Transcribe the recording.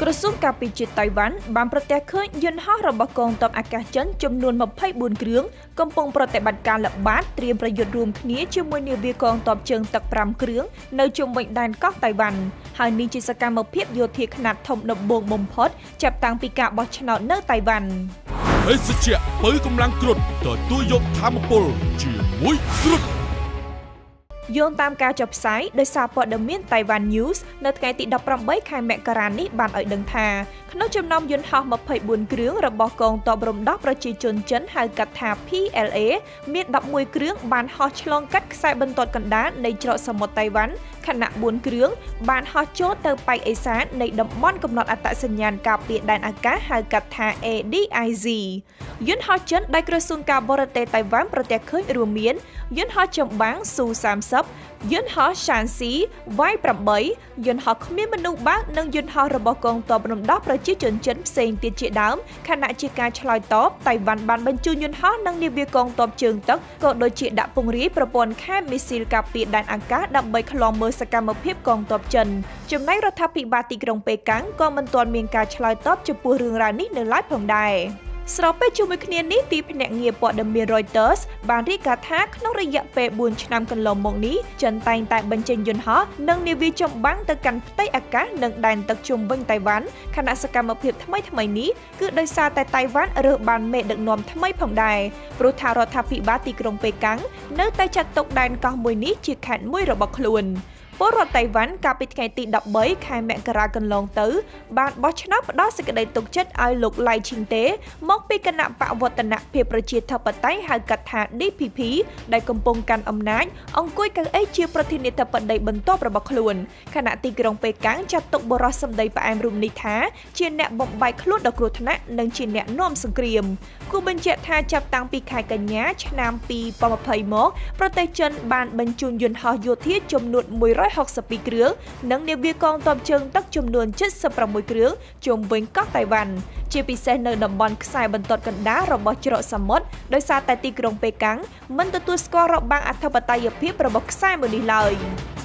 ក្រសួងការពារជាតិតៃវ៉ាន់បានប្រកាសឃើញយន្តហោះរបស់កងទ័ពអាកាសចិនចំនួន24គ្រឿងកំពុងប្រតិបត្តិការល្បាតត្រៀមប្រយុទ្ធរួមគ្នាជាមួយនាវាកងទ័ពជើងទឹក5គ្រឿងនៅជុំវិញដែនកោះតៃវ៉ាន់ហើយនេះជាសកម្មភាពយោធាខ្នាតធំដំបូងបំផុតចាប់តាំងពីការបោះឆ្នោតនៅតៃវ៉ាន់ភេសជ្ជៈពៅកម្លាំងគ្រុឌទទួលយកធម្មពលជាមួយគ្រុឌយោងតាមការចុះផ្សាយដោយសារព័ត៌មាន Taiwan News នៅថ្ងៃទី18ខែមករានេះបានឲ្យដឹងថាក្នុងចំណោមយន្តហោះ24គ្រឿងរបស់កងទ័ពរំដោះប្រជាជនចិនហៅកាត់ថា PLA មាន11គ្រឿងបានហោះឆ្លងកាត់ខ្សែបន្ទាត់កណ្ដាលនៃច្រកសមុទ្រតៃវ៉ាន់ខណៈ4គ្រឿងបានហោះចូលទៅប៉ែកឦសាននៃតំបន់កំណត់អត្តសញ្ញាណការពារដែនអាកាសហៅកាត់ថា ADIZ យន្តហោះចិនដែលក្រសួងការបរទេសតៃវ៉ាន់ប្រទះឃើញរួមមានយន្តហោះចម្បាំង Su-30 យន្តហោះ Shanxi Y8 យន្តហោះគ្មានមនុស្សបើកនិងយន្តហោះរបស់កងទ័ពរំដោះប្រជាជនចិនផ្សេងទៀតជាដើមខណៈជាការឆ្លើយតបតៃវ៉ាន់បានបញ្ជូនយន្តហោះនិងនាវាកងទ័ពជើងទឹកក៏ដូចជាដាក់ពង្រាយប្រព័ន្ធខែមីស៊ីលការពារដែនអាកាសដើម្បីឃ្លាំមើលសកម្មភាពកងទ័ពចិនចំណែករដ្ឋាភិបាលទីក្រុងប៉េកាំងក៏មិនទាន់មានការឆ្លើយតបចំពោះរឿងរ៉ាវនេះនៅឡើយផងដែរស្របពេលជាមួយគ្នានេះទីភ្នាក់ងារព័ត៌មាន Reuters បានរាយការណ៍ថាក្នុងរយៈពេល4ឆ្នាំកន្លងមកនេះចិនតែងតែបញ្ចេញយន្តហោះនិងនាវាចម្បាំងទៅកាន់ផ្ទៃអាកាសនិងដែនទឹកជុំវិញតៃវ៉ាន់ខណៈសកម្មភាពថ្មីៗនេះគឺដោយសារតែតៃវ៉ាន់រើសបានមេដឹកនាំថ្មីផងដែរព្រោះថារដ្ឋាភិបាលទីក្រុងប៉េកាំងនៅតែចាត់ទុកដែនកោះមួយនេះជាខេត្តមួយរបស់ខ្លួនពលរដ្ឋតៃវ៉ាន់កាលពីថ្ងៃទី13ខែមករាកន្លងទៅបានបោះឆ្នោតផ្ដល់សេចក្តីទុកចិត្តឲ្យលោកឡៃឈីងតេមកពីគណៈបកវឌ្ឍនភាពប្រជាធិបតេយ្យហៅកាត់ថា DPP ដែលកំពុងកាន់អំណាចអង្គុយកៅអីជាប្រធានាធិបតីបន្ទាប់របស់ខ្លួនខណៈទីក្រុងប៉េកាំងចាត់ទុកបរិសុទ្ធសម្ដីផ្អែមរូបនេះថាជាអ្នកបំបែកខ្លួនដ៏គ្រោះថ្នាក់និងជាអ្នកនាំសង្គ្រាមគូបញ្ជាក់ថាចាប់តាំងពីខែកញ្ញាឆ្នាំ2020មកប្រទេសចិនបានបញ្ជូនយន្តហោះយោធាចំនួន162គ្រឿងនិងនាវាកងទ័ពជើងទឹកចំនួន76គ្រឿងជុំវិញកោះតៃវ៉ាន់ជាពិសេសនៅតំបន់ខ្សែបន្ទាត់កណ្ដាលរបស់ច្រកសមុទ្រដោយសារតែទីក្រុងប៉េកាំងមិនទទួលស្គាល់របាំងអធិបតេយ្យភាពរបស់ខ្សែមួយនេះឡើយ